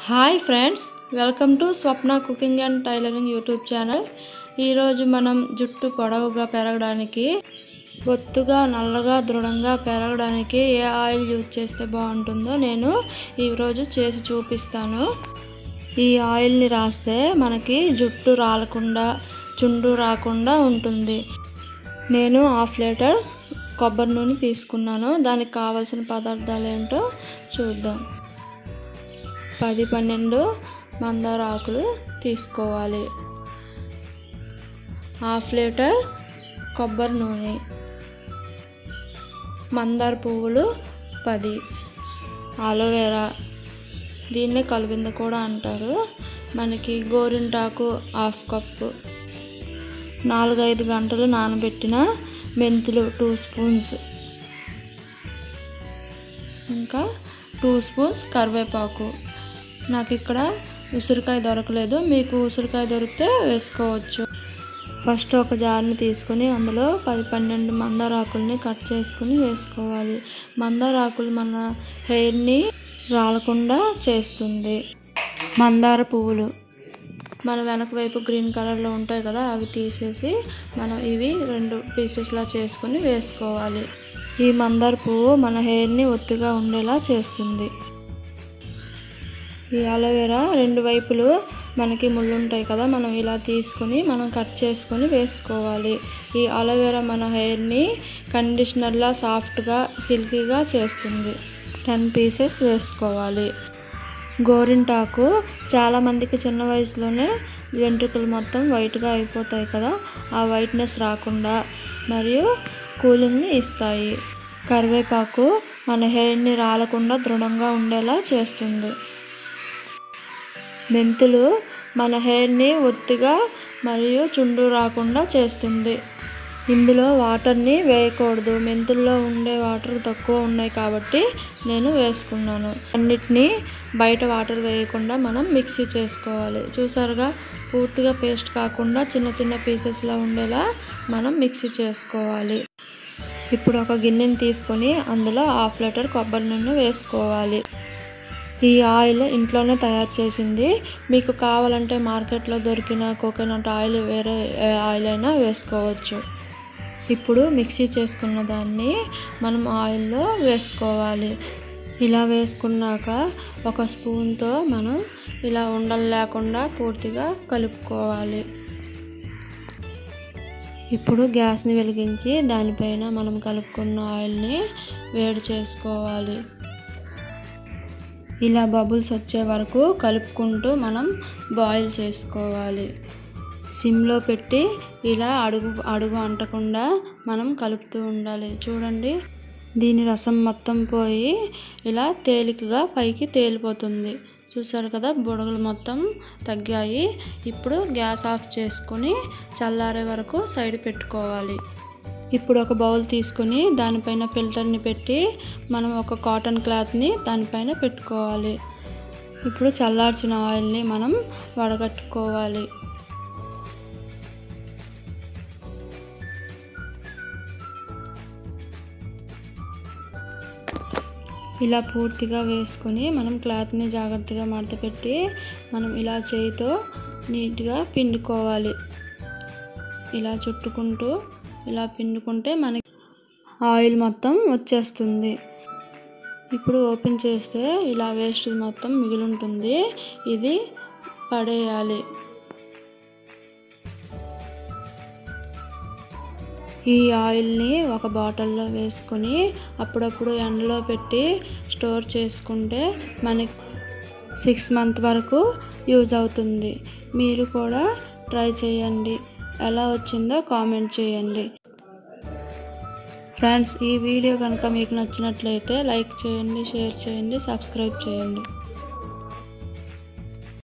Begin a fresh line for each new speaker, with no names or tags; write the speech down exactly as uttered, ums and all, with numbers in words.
Hi friends, welcome to Swapna cooking and tailoring YouTube channel. ఈరోజు మనం జుట్టు పొడవుగా పెరగడానికి, బొత్తుగా నల్లగా దృఢంగా పెరగడానికి ఏ ఆయిల్ యూజ్ చేస్తే బాగుంటుందో నేను ఈరోజు చేసి చూపిస్తాను. ఈ ఆయిల్ని రాస్తే మనకి జుట్టు రాలకుండా, చుండ్రు రాకుండా ఉంటుంది. నేను హాఫ్ లీటర్ కొబ్బరి నూనె తీసుకున్నాను. దానికి కావాల్సిన పదార్థాలు ఏంటో చూద్దాం. పది పన్నెండు మందార ఆకులు తీసుకోవాలి. హాఫ్ లీటర్ కొబ్బరి నూనె, మందార పువ్వులు పది, అలోవెరా, దీన్నే కలిపింద కూడా అంటారు. మనకి గోరింటాకు హాఫ్ కప్పు, నాలుగైదు గంటలు నానబెట్టిన మెంతులు టూ స్పూన్స్, ఇంకా టూ స్పూన్స్ కరివేపాకు. నాకు ఇక్కడ ఉసిరికాయ దొరకలేదు, మీకు ఉసిరికాయ దొరికితే వేసుకోవచ్చు. ఫస్ట్ ఒక జార్ని తీసుకొని అందులో పది పన్నెండు మందార ఆకుల్ని కట్ చేసుకుని వేసుకోవాలి. మందార ఆకులు మన హెయిర్ని రాలకుండా చేస్తుంది. మందార పువ్వులు మన వెనక వైపు గ్రీన్ కలర్లో ఉంటాయి కదా, అవి తీసేసి మనం ఇవి రెండు పీసెస్లా చేసుకుని వేసుకోవాలి. ఈ మందార పువ్వు మన హెయిర్ని ఒత్తుగా ఉండేలా చేస్తుంది. ఈ అలోవెరా రెండు వైపులు మనకి ముళ్ళు ఉంటాయి కదా, మనం ఇలా తీసుకొని మనం కట్ చేసుకొని వేసుకోవాలి. ఈ అలోవెరా మన హెయిర్ని కండిషనర్లా సాఫ్ట్గా సిల్కీగా చేస్తుంది. టెన్ పీసెస్ వేసుకోవాలి. గోరింటాకు చాలామందికి చిన్న వయసులోనే వెంట్రుకలు మొత్తం వైట్గా అయిపోతాయి కదా, ఆ వైట్నెస్ రాకుండా మరియు కూలింగ్ని ఇస్తాయి. కరివేపాకు మన హెయిర్ని రాలకుండా దృఢంగా ఉండేలా చేస్తుంది. మెంతులు మన హెయిర్ని ఒత్తిగా మరియు చుండ్రు రాకుండా చేస్తుంది. ఇందులో వాటర్ని వేయకూడదు, మెంతుల్లో ఉండే వాటర్ తక్కువ ఉన్నాయి కాబట్టి నేను వేసుకున్నాను. అన్నిటినీ బయట వాటర్ వేయకుండా మనం మిక్సీ చేసుకోవాలి. చూసారుగా, పూర్తిగా పేస్ట్ కాకుండా చిన్న చిన్న పీసెస్లా ఉండేలా మనం మిక్సీ చేసుకోవాలి. ఇప్పుడు ఒక గిన్నెని తీసుకొని అందులో హాఫ్ లీటర్ కొబ్బరి నూనె వేసుకోవాలి. ఈ ఆయిల్ ఇంట్లోనే తయారు చేసింది. మీకు కావాలంటే మార్కెట్లో దొరికిన కోకోనట్ ఆయిల్, వేరే ఆయిల్ అయినా వేసుకోవచ్చు. ఇప్పుడు మిక్సీ చేసుకున్న దాన్ని మనం ఆయిల్లో వేసుకోవాలి. ఇలా వేసుకున్నాక ఒక స్పూన్తో మనం ఇలా ఉండలు లేకుండా పూర్తిగా కలుపుకోవాలి. ఇప్పుడు గ్యాస్ని వెలిగించి దానిపైన మనం కలుపుకున్న ఆయిల్ని వేడి చేసుకోవాలి. ఇలా బబుల్స్ వచ్చే వరకు కలుపుకుంటూ మనం బాయిల్ చేసుకోవాలి. సిమ్లో పెట్టి ఇలా అడుగు అడుగు అంటకుండా మనం కలుపుతూ ఉండాలి. చూడండి, దీని రసం మొత్తం పోయి ఇలా తేలికగా పైకి తేలిపోతుంది. చూసారు కదా, బుడగలు మొత్తం తగ్గాయి. ఇప్పుడు గ్యాస్ ఆఫ్ చేసుకొని చల్లారే వరకు సైడ్ పెట్టుకోవాలి. ఇప్పుడు ఒక బౌల్ తీసుకొని దానిపైన ఫిల్టర్ని పెట్టి మనం ఒక కాటన్ క్లాత్ని దానిపైన పెట్టుకోవాలి. ఇప్పుడు చల్లార్చిన ఆయిల్ని మనం వడగట్టుకోవాలి. ఇలా పూర్తిగా వేసుకొని మనం క్లాత్ని జాగ్రత్తగా మడత పెట్టి మనం ఇలా చేయితో నీట్గా పిండుకోవాలి. ఇలా చుట్టుకుంటూ ఇలా పిండుకుంటే మనకి ఆయిల్ మొత్తం వచ్చేస్తుంది. ఇప్పుడు ఓపెన్ చేస్తే ఇలా వేస్ట్ మొత్తం మిగిలి ఉంటుంది, ఇది పడేయాలి. ఈ ఆయిల్ని ఒక బాటిల్లో వేసుకొని అప్పుడప్పుడు ఎండలో పెట్టి స్టోర్ చేసుకుంటే మనకి సిక్స్ మంత్ వరకు యూజ్ అవుతుంది. మీరు కూడా ట్రై చేయండి. ఎలా వచ్చిందో కామెంట్ చేయండి. ఫ్రెండ్స్, ఈ వీడియో కనుక మీకు నచ్చినట్లయితే లైక్ చేయండి, షేర్ చేయండి, సబ్స్క్రైబ్ చేయండి.